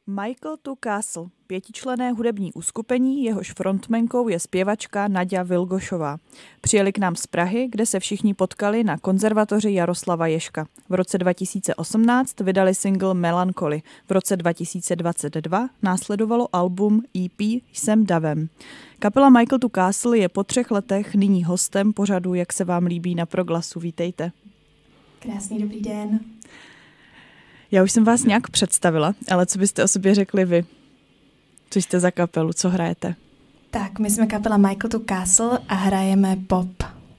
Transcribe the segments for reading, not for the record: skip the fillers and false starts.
Michael to Castle, pětičlenné hudební uskupení, jehož frontmankou je zpěvačka Naďa Vilgošová. Přijeli k nám z Prahy, kde se všichni potkali na konzervatoři Jaroslava Ježka. V roce 2018 vydali single Melancholy. V roce 2022 následovalo album EP Jsem davem. Kapela Michael to Castle je po 3 letech nyní hostem pořadu Jak se vám líbí na Proglasu. Vítejte. Krásný dobrý den. Já už jsem vás nějak představila, ale co byste o sobě řekli vy? Co jste za kapelu, co hrajete? Tak, my jsme kapela Michael to Castle a hrajeme pop.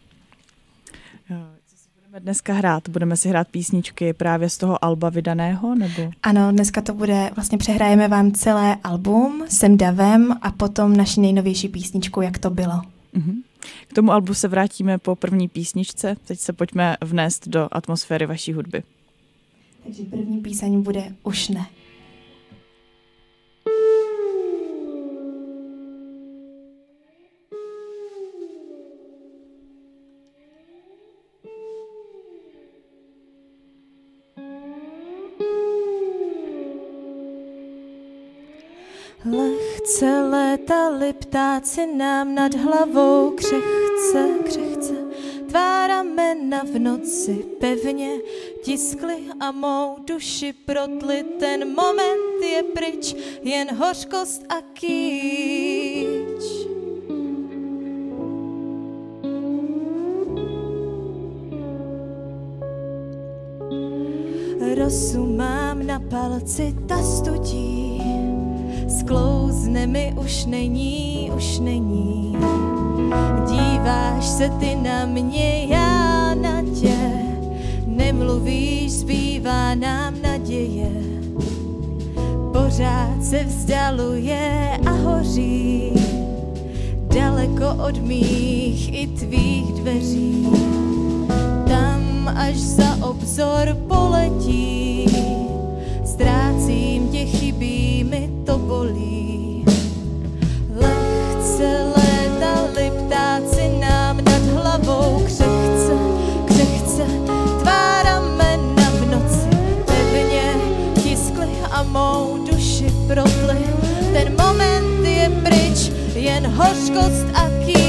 Co si budeme dneska hrát? Budeme si hrát písničky právě z toho alba vydaného, nebo? Ano, dneska to bude, vlastně přehrajeme vám celé album Jsem davem a potom naši nejnovější písničku Jak to bylo. K tomu albu se vrátíme po první písničce. Teď se pojďme vnést do atmosféry vaší hudby. Takže první píseň bude Už ne. Lehce létali ptáci nám nad hlavou, křehce, křehce, tvá ramena v noci pevně tiskly a mou duši protli. Ten moment je pryč, jen hořkost a kýč. Rosu mám na palci, ta studí, sklouzne mi, už není, už není. Díváš se ty na mě, já na tě, nemluvíš, zbývá nám naděje. Pořád se vzdaluje a hoří, daleko od mých i tvých dveří. Tam, až za obzor poletí, ztrácím tě, chybí mi, to bolí. Lehce létali ptáci nám nad hlavou, křehce, křehce, tvá ramena v noci pevně tiskly a mou duši protli. Ten moment je pryč, jen hořkost a kýč.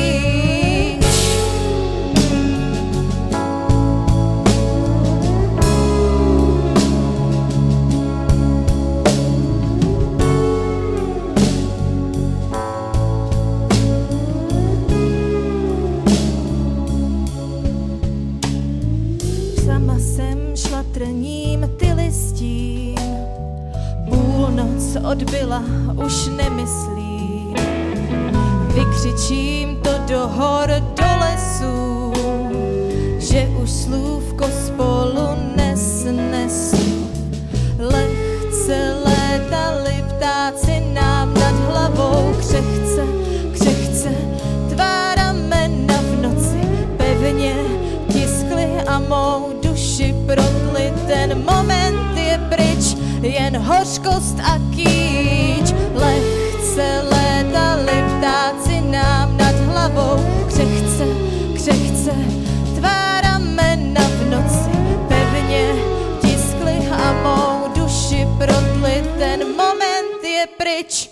Šlatrním ty listím, půlnoc odbyla, už nemyslím. Vykřičím to do hor, do lesů, že už slůvko spolu nesnesu. Lehce létali ptáci nám nad hlavou, křehce, křehce, tvá ramena v noci pevně tiskly a mou duši protli. Ten moment je pryč, jen hořkost a kýč. Lehce létali ptáci nám nad hlavou, křehce, křehce, tvá ramena v noci pevně tiskly a mou duši protli. Ten moment je pryč.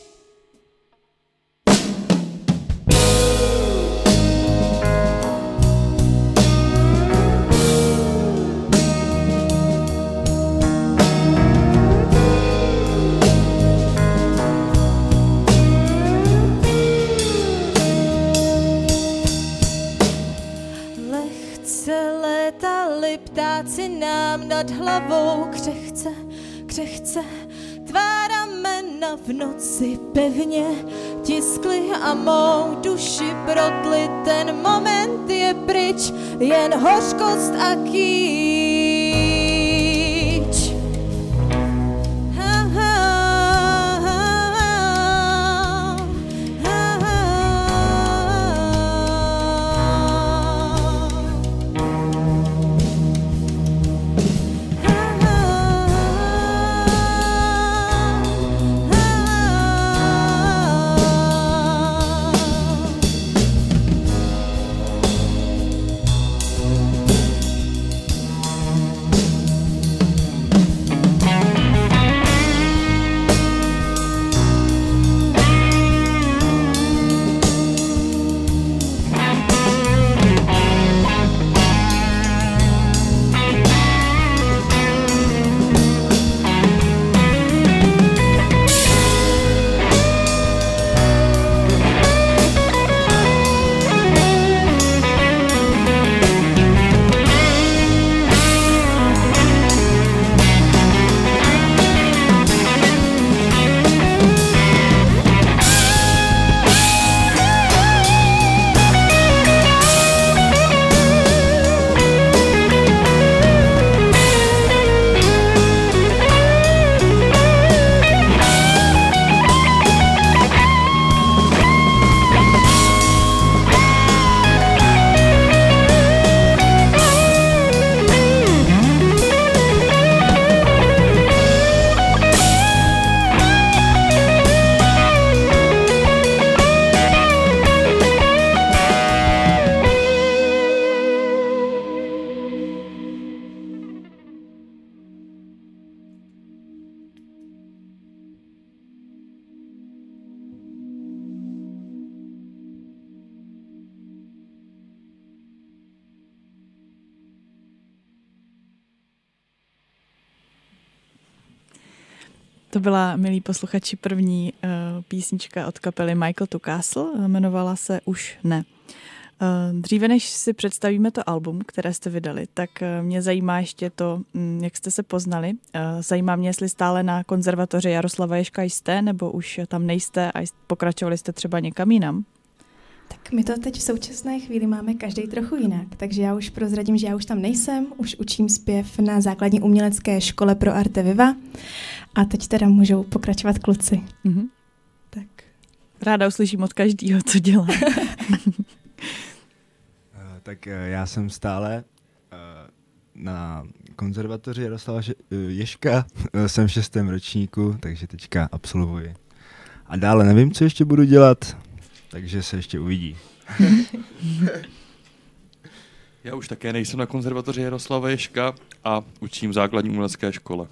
Ptáci nám nad hlavou, křehce, křehce, tvá ramena v noci pevně tiskly a mou duši protli. Ten moment je pryč, jen hořkost a kýč. To byla, milí posluchači, první písnička od kapely Michael to Castle, jmenovala se Už ne. Dříve než si představíme to album, které jste vydali, tak mě zajímá ještě to, jak jste se poznali. Zajímá mě, jestli stále na konzervatoři Jaroslava Ježka jste, nebo už tam nejste a pokračovali jste třeba někam jinam. Tak my to teď v současné chvíli máme každý trochu jinak, takže já už prozradím, že já už tam nejsem, už učím zpěv na základní umělecké škole pro Arte Viva a teď teda můžou pokračovat kluci. Mm-hmm. Tak. Ráda uslyším od každého, co dělá. Tak já jsem stále na konzervatoři Jaroslava Ježka, jsem v 6. ročníku, takže teďka absolvuji. A dále nevím, co ještě budu dělat, takže se ještě uvidí. Já už také nejsem na konzervatoři Jaroslava Ježka a učím v základní umělecké škole.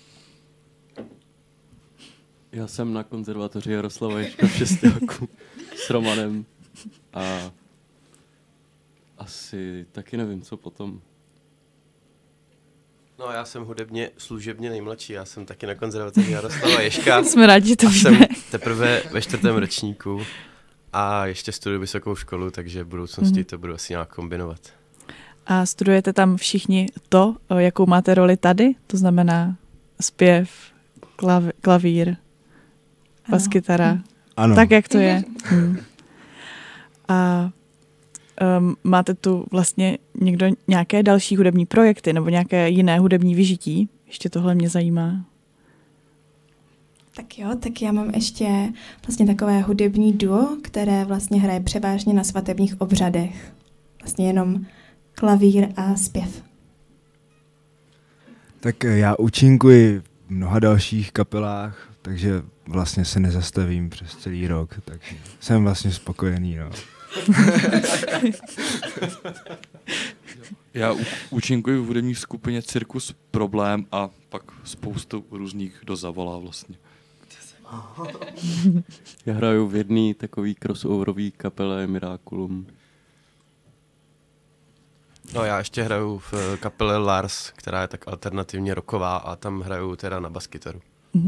Já jsem na konzervatoři Jaroslava Ježka v 6. roku s Romanem a asi taky nevím, co potom. No, já jsem hudebně služebně nejmladší, já jsem taky na konzervatoři Jaroslava Ježka. Jsme rádi, že to víme. Jsem teprve ve 4. ročníku a ještě studuji vysokou školu, takže v budoucnosti to budu asi nějak kombinovat. A studujete tam všichni to, jakou máte roli tady? To znamená zpěv, klavír, baskytara. Ano. Tak, jak to je. A máte tu vlastně někdo nějaké další hudební projekty nebo nějaké jiné hudební vyžití? Ještě tohle mě zajímá. Tak jo, tak já mám ještě vlastně takové hudební duo, které vlastně hraje převážně na svatebních obřadech. Vlastně jenom klavír a zpěv. Tak já účinkuji v mnoha dalších kapelách, takže vlastně se nezastavím přes celý rok, takže jsem vlastně spokojený, no. Já účinkuji v hudební skupině Cirkus Problém a pak spoustu různých, kdo zavolá vlastně. Já hraju v jedné takový crossoverový kapele Miraculum. No, já ještě hraju v kapele Lars, která je tak alternativně rocková a tam hraju teda na baskytaru.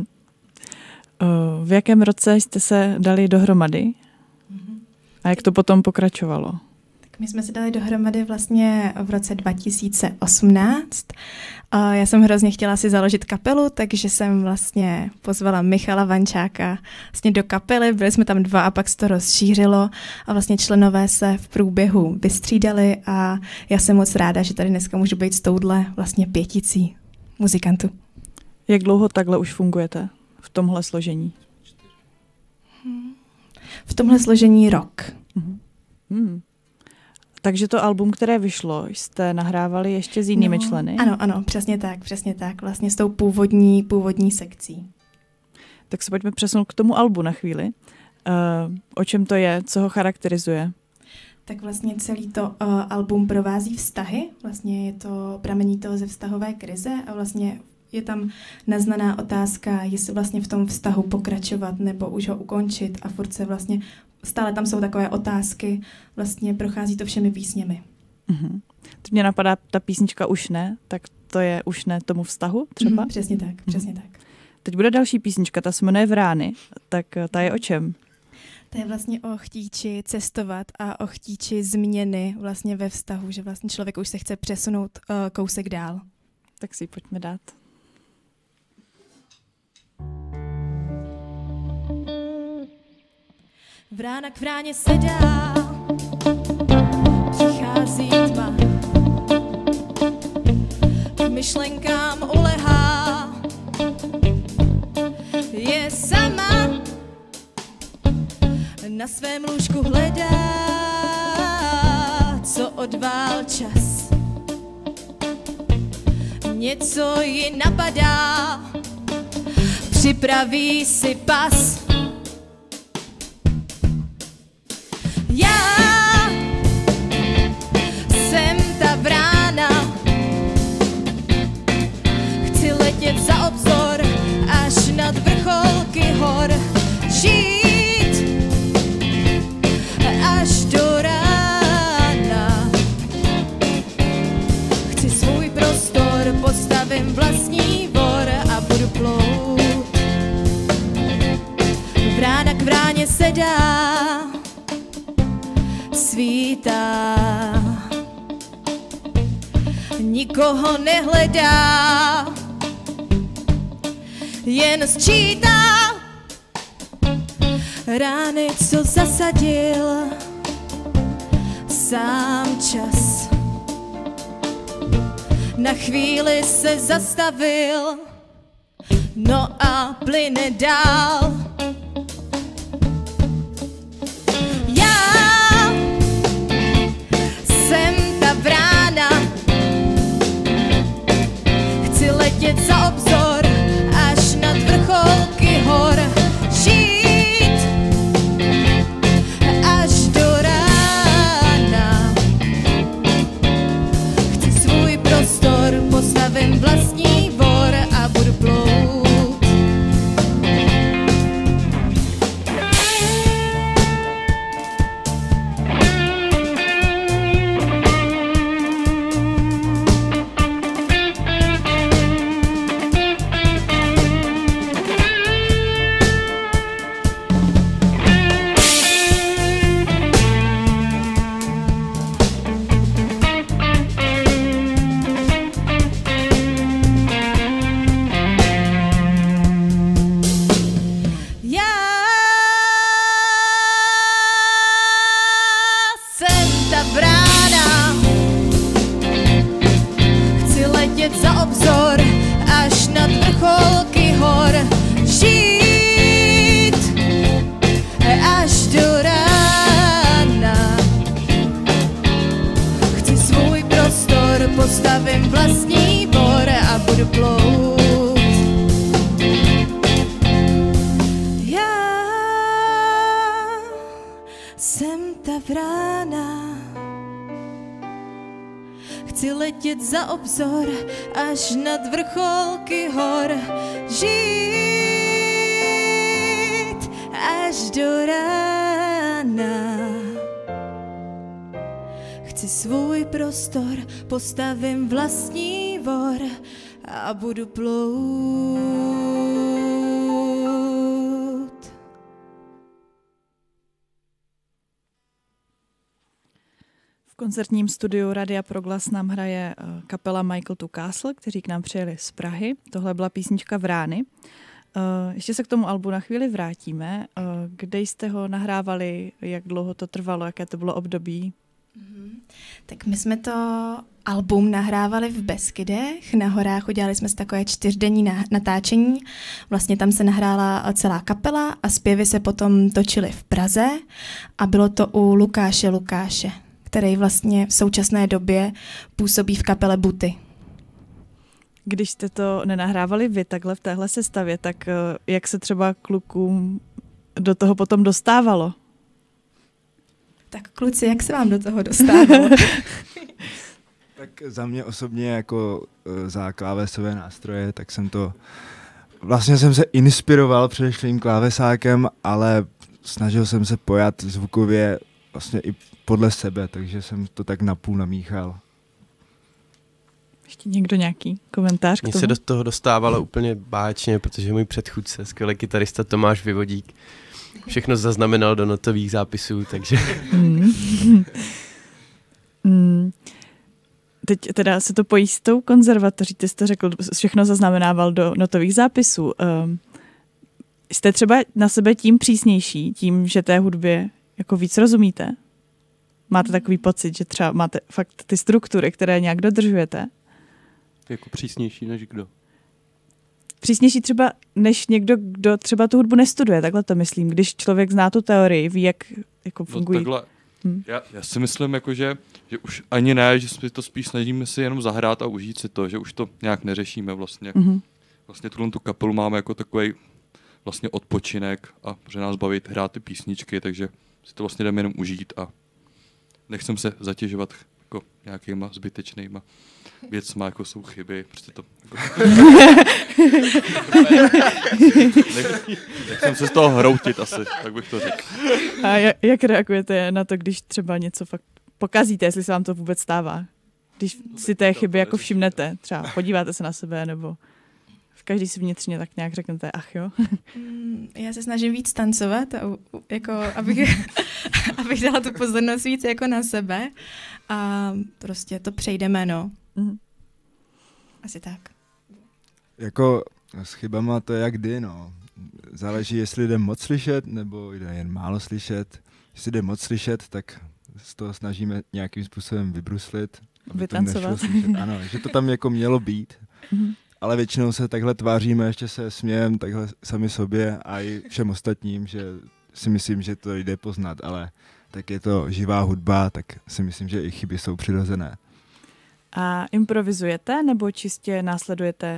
V jakém roce jste se dali dohromady? A jak to potom pokračovalo? Tak my jsme se dali dohromady vlastně v roce 2018. Já jsem hrozně chtěla si založit kapelu, takže jsem vlastně pozvala Michala Vančáka vlastně do kapely. Byli jsme tam 2 a pak se to rozšířilo a vlastně členové se v průběhu vystřídali a já jsem moc ráda, že tady dneska můžu být s touhle vlastně 5 muzikantů. Jak dlouho takhle už fungujete v tomhle složení? V tomhle složení rok. Takže to album, které vyšlo, jste nahrávali ještě s jinými členy? Ano, přesně tak. Vlastně s tou původní sekcí. Tak se pojďme přesunout k tomu albu na chvíli. O čem to je, co ho charakterizuje? Tak vlastně celý to album provází vztahy. Vlastně je to, pramení to ze vztahové krize a vlastně je tam naznaná otázka, jestli vlastně v tom vztahu pokračovat nebo už ho ukončit a furt se vlastně, stále tam jsou takové otázky, vlastně prochází to všemi písněmi. Teď mě napadá ta písnička Už ne, tak to je Už ne tomu vztahu třeba? Přesně tak. Teď bude další písnička, ta se jmenuje Vrány, tak ta je o čem? To je vlastně o chtíči cestovat a o chtíči změny vlastně ve vztahu, že vlastně člověk už se chce přesunout kousek dál. Tak si ji pojďme dát. Vrána k vráně sedá, přichází tma, k myšlenkám ulehá, je sama, na svém lůžku hledá, co odvál čas. Něco ji napadá, připraví si pas. Já jsem ta vrána, chci letět za obzor až nad vrcholky hor, žít až do rána. Chci svůj prostor, postavím vlastní vor a budu plout se dá, svítá. Nikoho nehledá, jen sčítá rány, co zasadil sám čas. Na chvíli se zastavil, no a plyne dál. Já jsem ta vrána, chci letět za obzor až nad vrcholky hor, žít až do rána. Chci svůj prostor, postavím vlastní dvor a budu plout. Brána, chci letět za obzor až nad vrcholky hor, žít až do rána. Chci svůj prostor, postavím vlastní dvor a budu plout. Já jsem ta vrána, chci letět za obzor až nad vrcholky hor, žít až do rána. Chci svůj prostor, postavím vlastní dvor a budu plout. V koncertním studiu Radia Proglas nám hraje kapela Michael to Castle, kteří k nám přijeli z Prahy. Tohle byla písnička Vrány. Ještě se k tomu albu na chvíli vrátíme. Kde jste ho nahrávali, jak dlouho to trvalo, jaké to bylo období? Tak my jsme to album nahrávali v Beskydech, na horách, udělali jsme si takové 4denní natáčení. Vlastně tam se nahrála celá kapela a zpěvy se potom točily v Praze a bylo to u Lukáše, který vlastně v současné době působí v kapele Buty. Když jste to nenahrávali vy takhle v téhle sestavě, tak jak se třeba klukům do toho potom dostávalo? Tak kluci, jak se vám do toho dostávalo? Tak za mě osobně jako za klávesové nástroje, tak vlastně jsem se inspiroval předešlým klávesákem, ale snažil jsem se pojat zvukově vlastně i podle sebe, takže jsem to tak napůl namíchal. Ještě někdo nějaký komentář k tomu? Mně se do toho dostávalo úplně báječně, protože můj předchůdce, skvělý kytarista Tomáš Vyvodík, všechno zaznamenal do notových zápisů, takže... Teď teda se to pojí s tou konzervatoří, ty jste řekl, všechno zaznamenával do notových zápisů. Jste třeba na sebe tím přísnější, tím, že té hudbě jako víc rozumíte? Máte takový pocit, že třeba máte fakt ty struktury, které nějak dodržujete? Jako přísnější než kdo? Přísnější třeba než někdo, kdo třeba tu hudbu nestuduje, takhle to myslím. Když člověk zná tu teorii, ví, jak jako fungují. No já si myslím, jako, že už ani ne, že si to spíš snažíme si jenom zahrát a užít si to, že už to nějak neřešíme vlastně. Vlastně tu kapelu máme jako takovej vlastně odpočinek a že nás baví hrát ty písničky, takže si to vlastně jdeme jenom užít a nechcem se zatěžovat jako nějakýma zbytečnýma věcma, jako jsou chyby, prostě to... Nechcem se z toho hroutit asi, tak bych to řekl. A jak reagujete na to, když třeba něco fakt pokazíte, jestli se vám to vůbec stává? Když si té chyby jako všimnete, třeba podíváte se na sebe, nebo každý si vnitřně tak nějak řeknete, ach jo. Já se snažím víc tancovat, jako abych dala tu pozornost víc jako na sebe a prostě to přejdeme, no. Asi tak. Jako s chybama to je jak kdy, no. Záleží, jestli jde moc slyšet, nebo jde jen málo slyšet. Jestli jde moc slyšet, tak z toho snažíme nějakým způsobem vybruslit. Vytancovat. Ano, že to tam jako mělo být. Ale většinou se takhle tváříme, ještě se smějeme takhle sami sobě a i všem ostatním, že si myslím, že to jde poznat, ale tak je to živá hudba, tak si myslím, že i chyby jsou přirozené. A improvizujete, nebo čistě následujete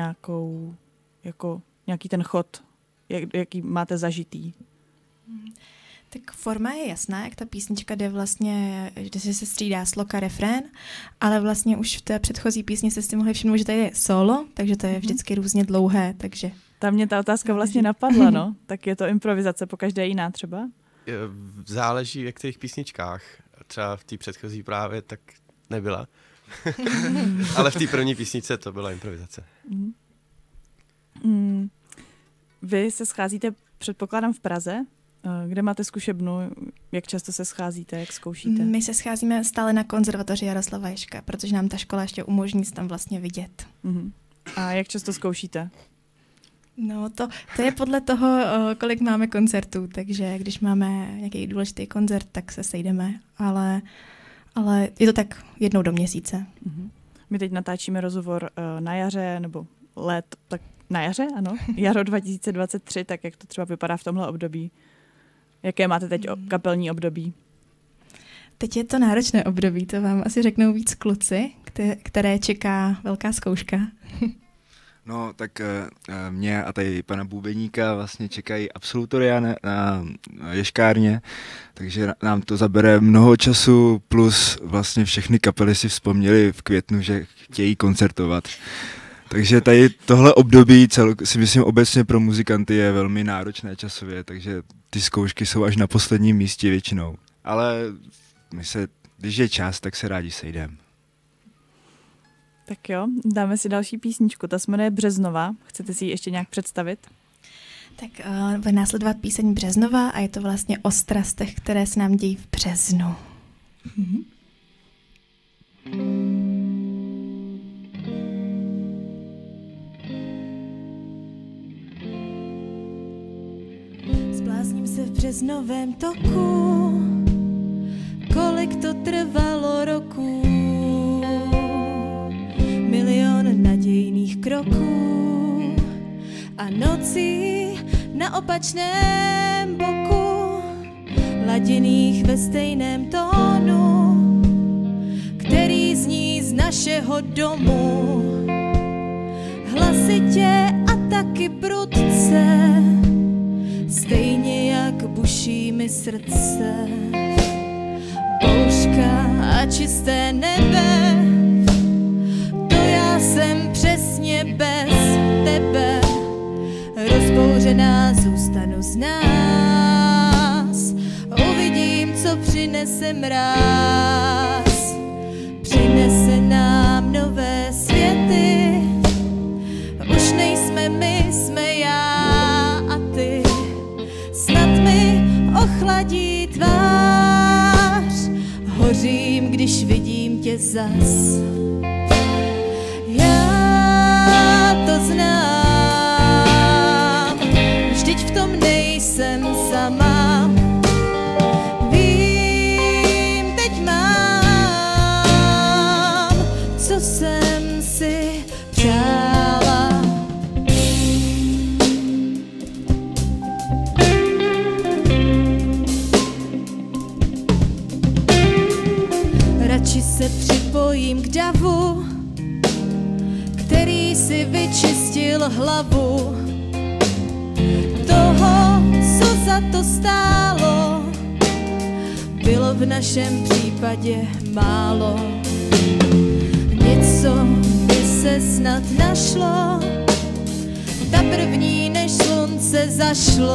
nějaký ten chod, jaký máte zažitý? Tak forma je jasná, jak ta písnička jde vlastně, že se střídá sloka, refrén, ale vlastně už v té předchozí písni se si mohli všimnout, že tady je solo, takže to je vždycky různě dlouhé, takže... Tam mě ta otázka vlastně napadla, no. Tak je to improvizace po každé jiná třeba? Záleží, jak v těch písničkách. Třeba v té předchozí právě tak nebyla. Ale v té první písničce to byla improvizace. Vy se scházíte, předpokládám, v Praze. Kde máte zkušebnu? Jak často se scházíte? Jak zkoušíte? My se scházíme stále na konzervatoři Jaroslava Ježka, protože nám ta škola ještě umožní se tam vlastně vidět. A jak často zkoušíte? No, to je podle toho, kolik máme koncertů, takže když máme nějaký důležitý koncert, tak se sejdeme, ale je to tak jednou do měsíce. My teď natáčíme rozhovor na jaře, nebo tak na jaře, ano, jaro 2023, tak jak to třeba vypadá v tomhle období? Jaké máte teď kapelní období? Teď je to náročné období, to vám asi řeknou víc kluci, které čeká velká zkouška. No, tak mě a tady pana Bubeníka vlastně čekají absolutoria na Ježkárně, takže nám to zabere mnoho času, plus vlastně všechny kapely si vzpomněli v květnu, že chtějí koncertovat. Takže tady tohle období si myslím obecně pro muzikanty je velmi náročné časově, takže ty zkoušky jsou až na posledním místě většinou. Ale když je čas, tak se rádi sejdeme. Tak jo, dáme si další písničku, ta se jmenuje Březnova. Chcete si ji ještě nějak představit? Tak bude následovat píseň Březnova a je to vlastně o strastech, které se nám dějí v březnu. Zblázním se v březnovém toku, kolik to trvalo roků. Milion nadějných kroků a nocí na opačném boku, laděných ve stejném tónu, který zní z našeho domu. Hlasitě a taky prudce, stejně jak buší mi srdce. Bouřka a čisté nebe, to já jsem přesně bez tebe. Rozbouřená zůstanu z nás, uvidím, co přinese mráz. Přinese nám nové světy, už nejsme my, jsme já a ty. Snad mi ochladí tvář, hořím, když vidím tě zas. Já to znám, vždyť v tom nejsem sama. Vím, teď mám, co jsem si přála. Radši se připojím k davu, který si vyčistil hlavu. Toho, co za to stálo, bylo v našem případě málo. Něco by se snad našlo, ta první, než slunce zašlo.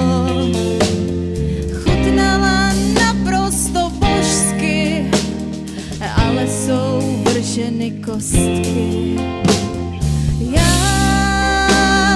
Chutnala naprosto božsky, ale jsou vrženy kostky. Já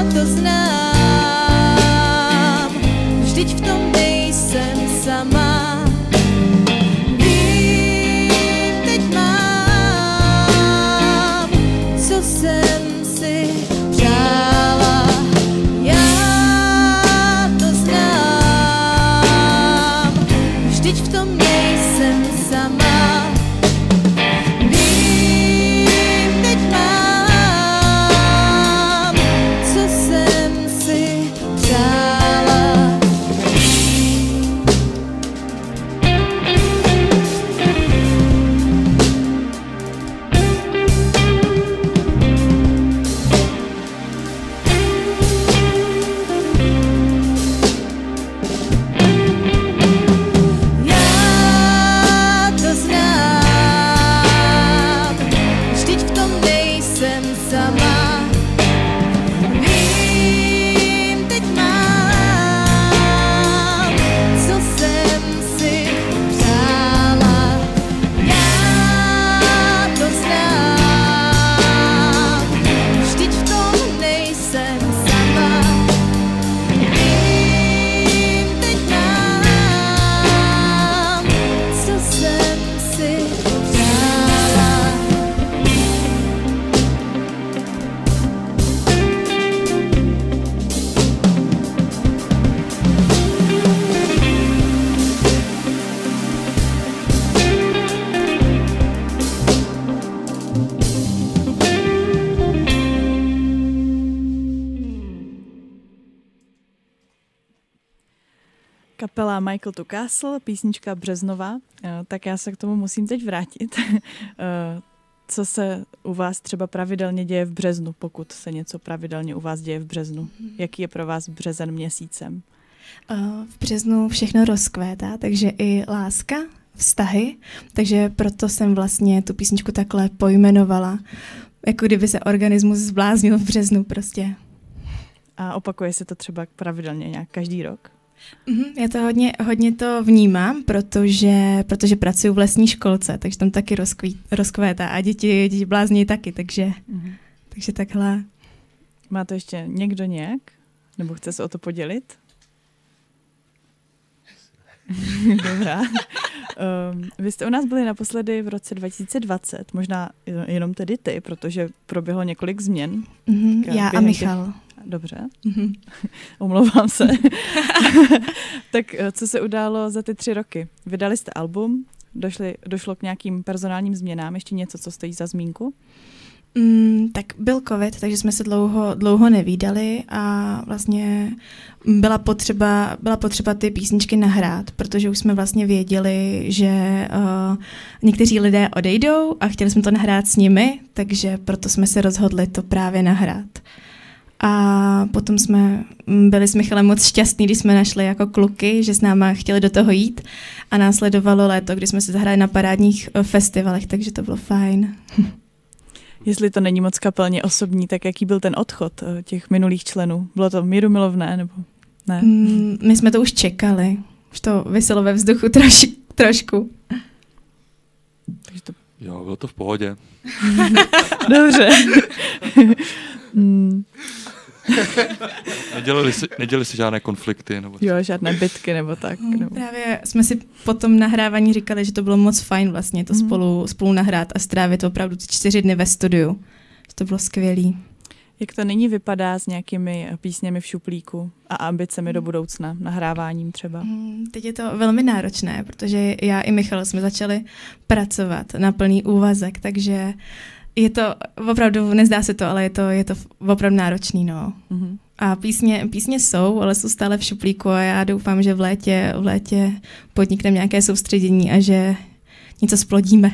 Kapela Michael to Castle, písnička Březnová, tak já se k tomu musím teď vrátit. Co se u vás třeba pravidelně děje v březnu, pokud se něco pravidelně u vás děje v březnu? Jaký je pro vás březen měsícem? V březnu všechno rozkvétá, takže i láska, vztahy, takže proto jsem vlastně tu písničku takhle pojmenovala, jako kdyby se organismus zbláznil v březnu prostě. A opakuje se to třeba pravidelně nějak každý rok? Já to hodně to vnímám, protože pracuji v lesní školce, takže tam taky rozkvétá a děti blázní taky, takže takhle. Má to ještě někdo nějak? Nebo chce se o to podělit? Dobrá. Vy jste u nás byli naposledy v roce 2020, možná jenom tedy ty, protože proběhlo několik změn. Já a Michal. Dobře, omlouvám se. Tak co se událo za ty 3 roky? Vydali jste album, došlo k nějakým personálním změnám, ještě něco, co stojí za zmínku? Tak byl covid, takže jsme se dlouho nevídali a vlastně byla potřeba ty písničky nahrát, protože už jsme vlastně věděli, že někteří lidé odejdou a chtěli jsme to nahrát s nimi, takže proto jsme se rozhodli to právě nahrát. A potom jsme byli s Michalem moc šťastní, když jsme našli jako kluky, že s náma chtěli do toho jít a následovalo léto, kdy jsme se zahráli na parádních festivalech, takže to bylo fajn. Jestli to není moc kapelně osobní, tak jaký byl ten odchod těch minulých členů? Bylo to mírumilovné nebo ne? My jsme to už čekali. Už to viselo ve vzduchu trošku. Takže to... Jo, bylo to v pohodě. Dobře. Neděli si žádné konflikty? Nebo... Jo, žádné bitky nebo tak. Nebo... Právě jsme si po tom nahrávání říkali, že to bylo moc fajn vlastně to spolu nahrát a strávit opravdu 4 dny ve studiu. To bylo skvělý. Jak to nyní vypadá s nějakými písněmi v šuplíku a ambicemi do budoucna, nahráváním třeba? Teď je to velmi náročné, protože já i Michal jsme začali pracovat na plný úvazek, takže je to opravdu, nezdá se to, ale je to opravdu náročný, no. A písně jsou, ale jsou stále v šuplíku a já doufám, že v létě podnikneme nějaké soustředění a že něco splodíme.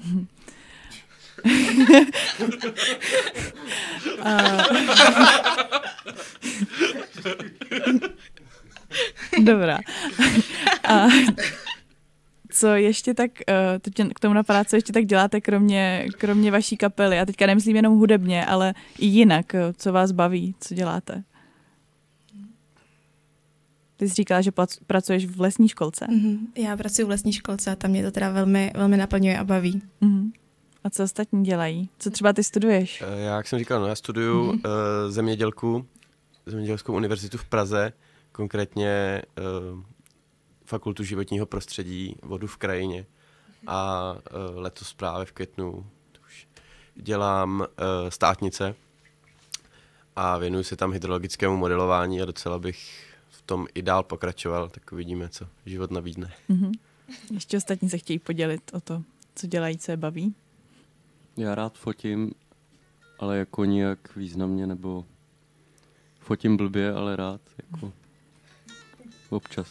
Dobrá. A co ještě tak, teď k tomu napadá, co ještě tak děláte, kromě vaší kapely? A teďka nemyslím jenom hudebně, ale i jinak, co vás baví, co děláte? Ty jsi říkala, že pracuješ v lesní školce? Já pracuji v lesní školce a tam mě to teda velmi, velmi naplňuje a baví. A co ostatní dělají? Co třeba ty studuješ? Já, jak jsem říkal, já studuju Zemědělskou univerzitu v Praze, konkrétně Fakultu životního prostředí, vodu v krajině. A letos právě v květnu už dělám státnice a věnuju se tam hydrologickému modelování a docela bych v tom i dál pokračoval, tak uvidíme, co život nabídne. Ještě ostatní se chtějí podělit o to, co dělají, co je baví? Já rád fotím, ale jako nijak významně, nebo fotím blbě, ale rád, jako občas.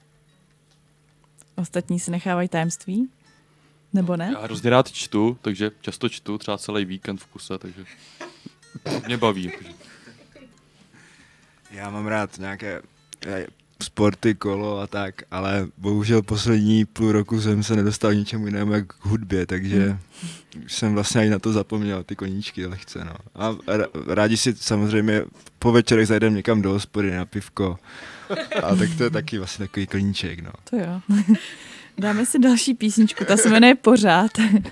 Ostatní si nechávají tajemství? Nebo ne? Já hrozně rád čtu, takže často čtu, třeba celý víkend v kuse, takže mě baví. Takže. Já mám rád nějaké sporty, kolo a tak, ale bohužel poslední půl roku jsem se nedostal ničemu jinému jak k hudbě, takže jsem vlastně i na to zapomněl, ty koníčky lehce, no. A rádi si samozřejmě po večerech zajdeme někam do hospody na pivko, a tak to je taky vlastně takový koníček, no. To jo. Dáme si další písničku, ta se jmenuje Pořád.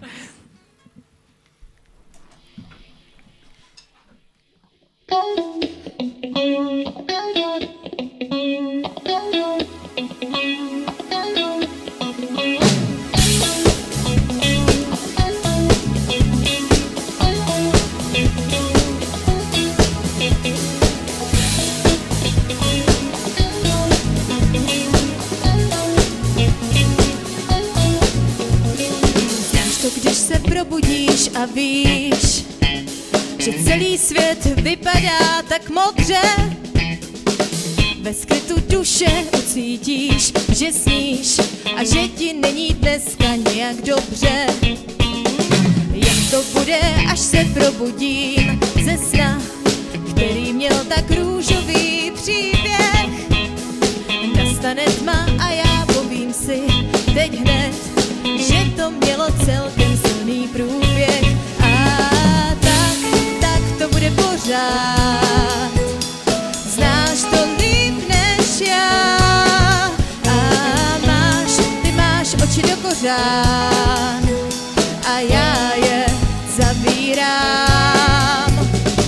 Když se probudíš a víš, že celý svět vypadá tak modře, ve skrytu duše ucítíš, že sníš a že ti není dneska nějak dobře. Jak to bude, až se probudím ze sna, který měl tak růžový příběh. Nastane tma a já povím si teď hned, že to mělo celkem silný průběh. A tak to bude pořád. Znáš to líp než já. A ty máš oči do kořán a já je zavírám.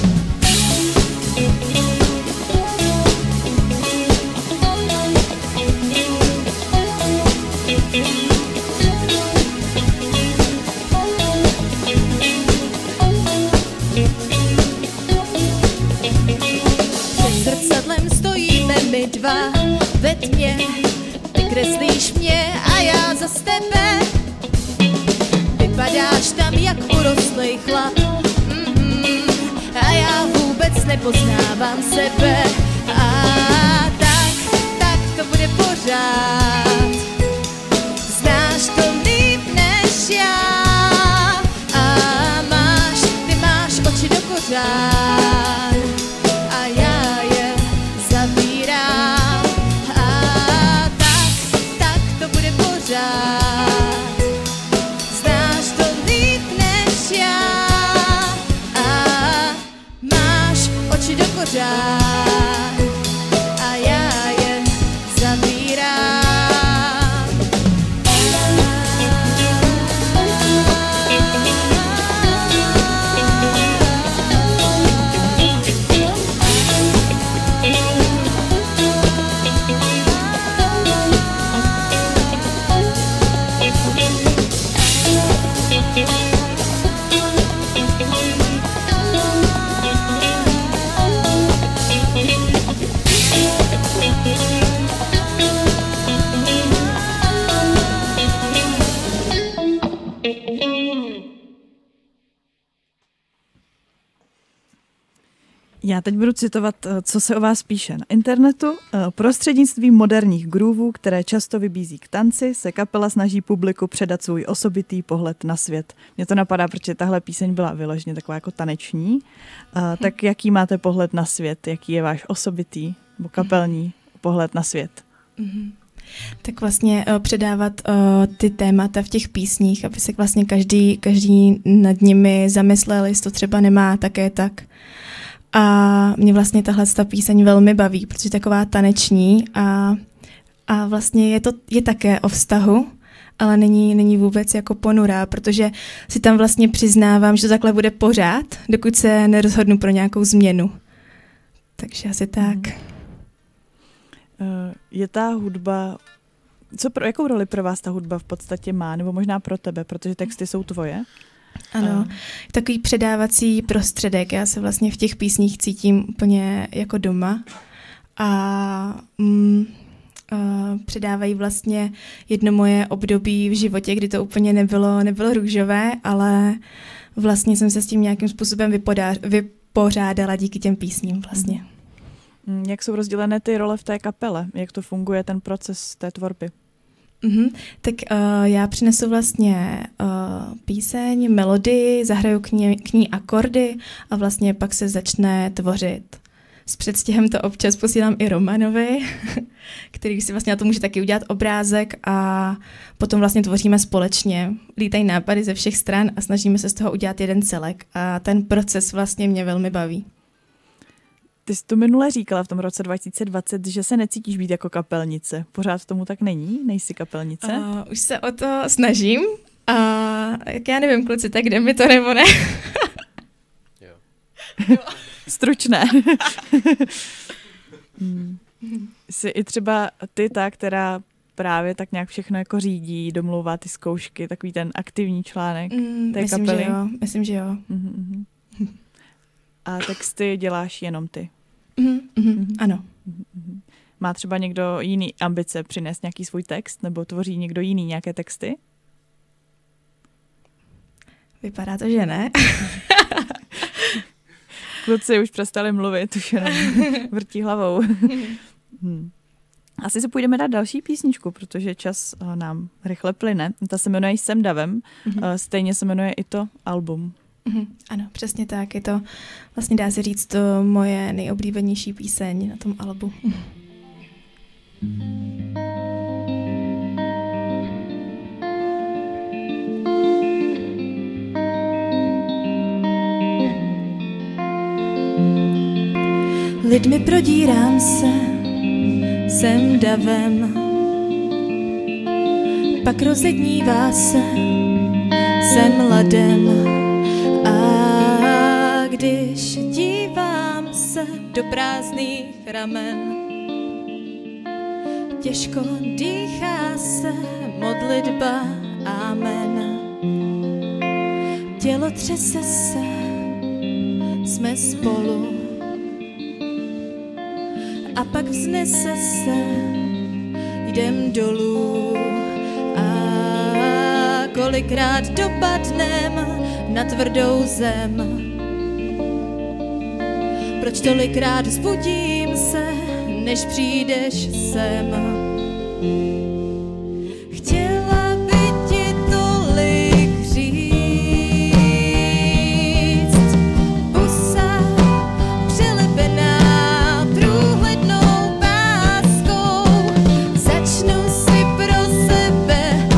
Před zrcadlem stojíme my dva ve tmě, ty kreslíš mě a já za tebe. Vypadáš tam jak urostlej chlap, a já vůbec nepoznávám sebe. A tak to bude pořád. Znáš to líp než já. A ty máš oči do kořán a já je zavírám. A tak to bude pořád. Znáš to líp než já. A máš oči do kořán a já je zavírám. Já teď budu citovat, co se o vás píše na internetu. Prostřednictvím moderních groovů, které často vybízí k tanci, se kapela snaží publiku předat svůj osobitý pohled na svět. Mně to napadá, protože tahle píseň byla vyloženě taková jako taneční. Tak jaký máte pohled na svět? Jaký je váš osobitý nebo kapelní pohled na svět? Tak vlastně předávat ty témata v těch písních, aby se vlastně každý nad nimi zamyslel, jestli to třeba nemá také tak. A mě vlastně tahle píseň velmi baví, protože je taková taneční a vlastně je také o vztahu, ale není vůbec jako ponurá, protože si tam vlastně přiznávám, že to takhle bude pořád, dokud se nerozhodnu pro nějakou změnu. Takže asi tak. Je ta hudba, jakou roli pro vás ta hudba v podstatě má, nebo možná pro tebe, protože texty jsou tvoje? Ano, takový předávací prostředek. Já se vlastně v těch písních cítím úplně jako doma a předávají vlastně jedno moje období v životě, kdy to úplně nebylo růžové, ale vlastně jsem se s tím nějakým způsobem vypořádala díky těm písním vlastně. Jak jsou rozdělené ty role v té kapele? Jak to funguje, ten proces té tvorby? Tak já přinesu vlastně píseň, melodii, zahraju k ní akordy a vlastně pak se začne tvořit. S předstihem to občas posílám i Romanovi, který si vlastně na to může taky udělat obrázek a potom vlastně tvoříme společně. Lítají nápady ze všech stran a snažíme se z toho udělat jeden celek a ten proces vlastně mě velmi baví. Ty jsi tu minule říkala v tom roce 2020, že se necítíš být jako kapelnice. Pořád tomu tak není? Nejsi kapelnice? Už se o to snažím. Jak já nevím, kluci, tak jde mi to nebo ne? Jo. Stručné. Jsi i třeba ty ta, která právě tak nějak všechno jako řídí, domlouvá ty zkoušky, takový ten aktivní článek té kapely? Myslím, že jo. A texty děláš jenom ty? Ano. Má třeba někdo jiný ambice přinést nějaký svůj text, nebo tvoří někdo jiný nějaké texty? Vypadá to, že ne. Kluci už přestali mluvit, už jenom vrtí hlavou. Asi se půjdeme dát další písničku, protože čas nám rychle plyne. Ta se jmenuje Jsem davem, stejně se jmenuje i to album. Ano, přesně tak. Je to, vlastně dá se říct, to moje nejoblíbenější píseň na tom albu. Lidmi prodírám se, jsem davem, pak rozednívá se, jsem ladem. A když dívám se do prázdných ramen, těžko dýchá se, modlitba, amen. Tělo třese se, jsme spolu. A pak vznese se, jdem dolů. A kolikrát dopadnem na tvrdou zem. Proč tolikrát vzbudím se, než přijdeš sem? Chtěla by ti tolik říct, pusa přelepená průhlednou páskou, začnu si pro sebe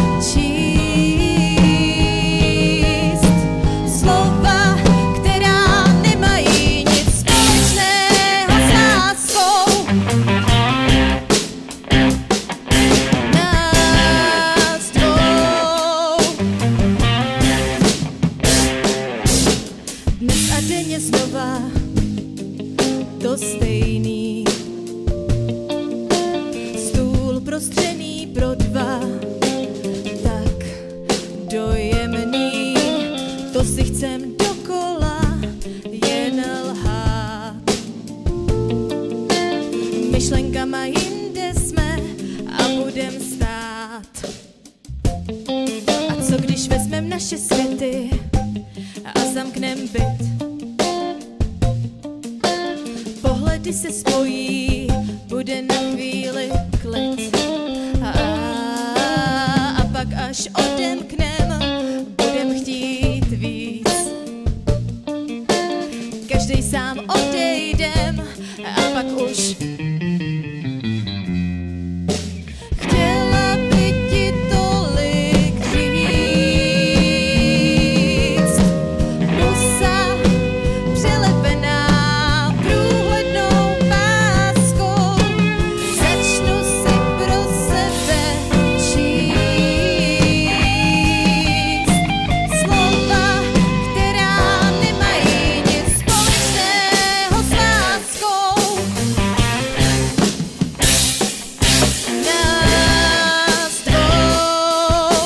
číst slova, která nemají nic společného s láskou. Nás dvou. Dnes a denně znova to stejný. Stůl prostřený pro dva, tak dojemný. To si chcem dokola jen lhát. Myšlenkama jinde jsme a budem stát. A co když vezmem naše světy a zamknem byt? Pohledy se spojí, bude na chvíli klid. A pak až odemknem, budem chtít víc. Každej sám odejdem a pak už. Chtěla by ti tolik říct, pusa přelepená průhlednou páskou, začnu si pro sebe číst slova, která nemají nic společného s láskou. Nás dvou.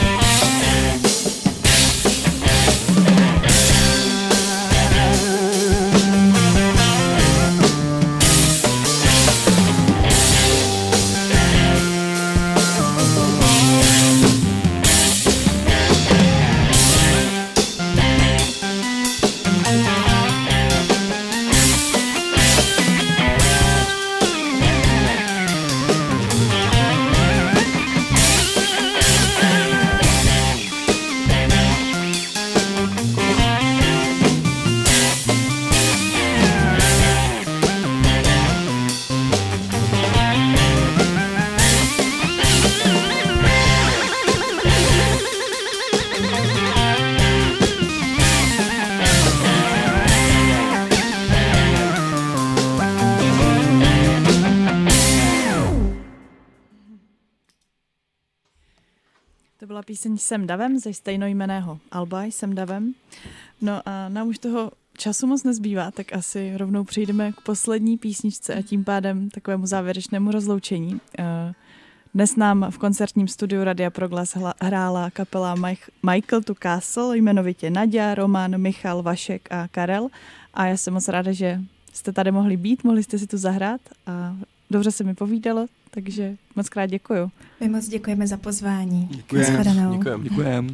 To byla píseň Jsem davem ze stejnojmenného alba Jsem davem. No a nám už toho času moc nezbývá, tak asi rovnou přejdeme k poslední písničce a tím pádem takovému závěrečnému rozloučení. Dnes nám v koncertním studiu Radia Proglas hrála kapela Michael to Castle, jmenovitě Naďa, Roman, Michal, Vašek a Karel. A já jsem moc ráda, že jste tady mohli být, mohli jste si tu zahrát a dobře se mi povídalo, takže moc krát děkuju. My moc děkujeme za pozvání. Děkujeme. Děkujeme.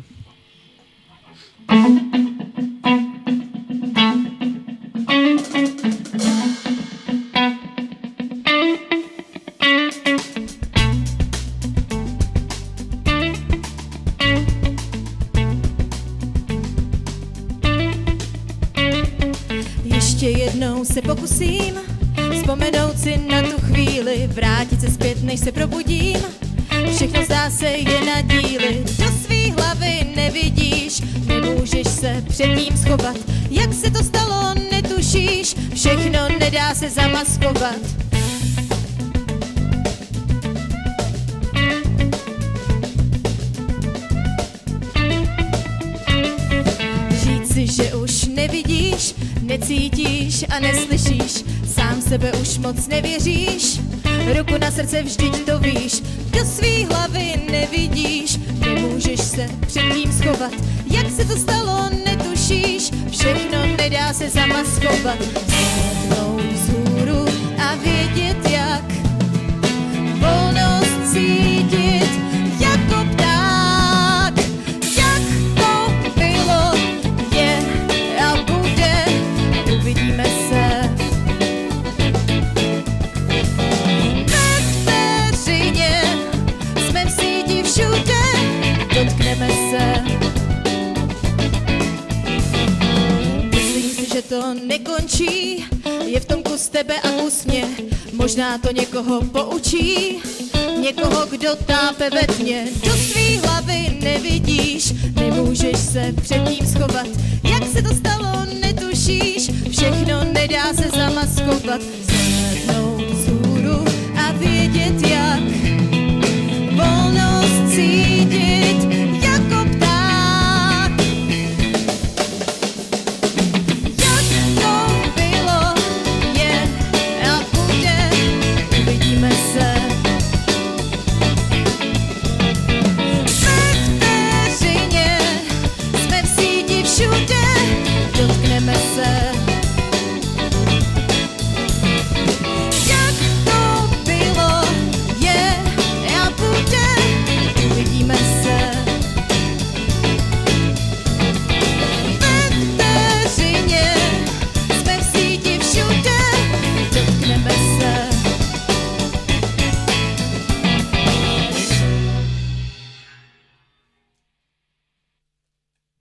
se pokusím vzpomenout si na tu chvíli, vrátit se zpět, než se probudím. Všechno zdá se je na díly, do svý hlavy nevidíš, nemůžeš se před tím schovat. Jak se to stalo, netušíš, všechno nedá se zamaskovat. Říci, že už nevidíš, necítíš a neslyšíš, sám sebe už moc nevěříš, ruku na srdce, vždyť to víš, do svý hlavy nevidíš, nemůžeš se před tím schovat. Jak se to stalo, netušíš, všechno nedá se zamaskovat. Zhlédnout vzhůru a vědět jak, volnost cítit jako pták. Jak to bylo, je a bude, uvidíme se. Všude dotkneme se. Myslím si, že to nekončí, je v tom kus tebe a kus mě. Možná to někoho poučí, někoho, kdo tápe ve tmě. Do svý hlavy nevidíš, nemůžeš se před tím schovat. Jak se to stalo, netušíš, všechno nedá se zamaskovat.